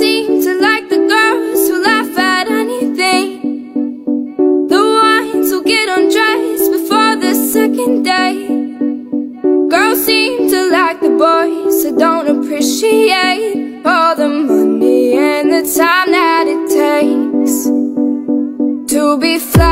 seem to like the girls who laugh at anything, the ones who get undressed before the second date. Girls seem to like the boys who don't appreciate all the money and the time that it takes to be fly.